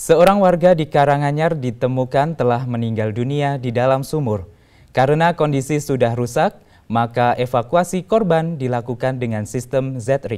Seorang warga di Karanganyar ditemukan telah meninggal dunia di dalam sumur. Karena kondisi sudah rusak, maka evakuasi korban dilakukan dengan sistem Z-Rig.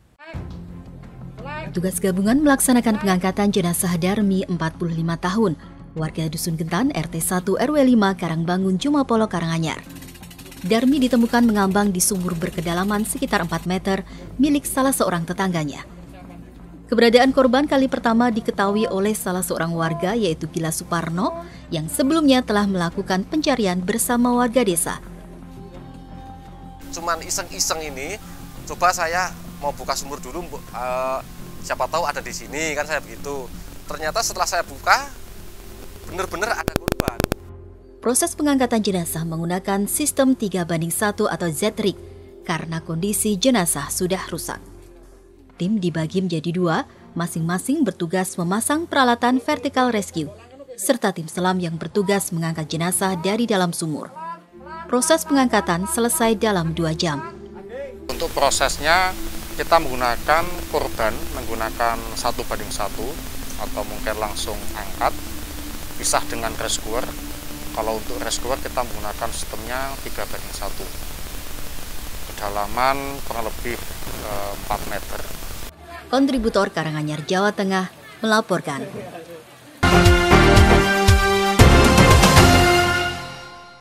Petugas gabungan melaksanakan pengangkatan jenazah Darmi 45 tahun, warga Dusun Gentan RT 1 RW 5 Karangbangun Jumapolo Karanganyar. Darmi ditemukan mengambang di sumur berkedalaman sekitar 4 meter milik salah seorang tetangganya. Keberadaan korban kali pertama diketahui oleh salah seorang warga yaitu Gila Suparno yang sebelumnya telah melakukan pencarian bersama warga desa. Cuman iseng-iseng ini, coba saya mau buka sumur dulu, siapa tahu ada di sini, kan saya begitu. Ternyata setelah saya buka, benar-benar ada korban. Proses pengangkatan jenazah menggunakan sistem 3:1 atau Z-Rig karena kondisi jenazah sudah rusak. Tim dibagi menjadi 2, masing-masing bertugas memasang peralatan vertical rescue, serta tim selam yang bertugas mengangkat jenazah dari dalam sumur. Proses pengangkatan selesai dalam 2 jam. Untuk prosesnya kita menggunakan korban, menggunakan 1:1 atau mungkin langsung angkat, pisah dengan rescuer. Kalau untuk rescuer kita menggunakan sistemnya 3:1. Kedalaman kurang lebih 4 meter. Kontributor Karanganyar, Jawa Tengah melaporkan.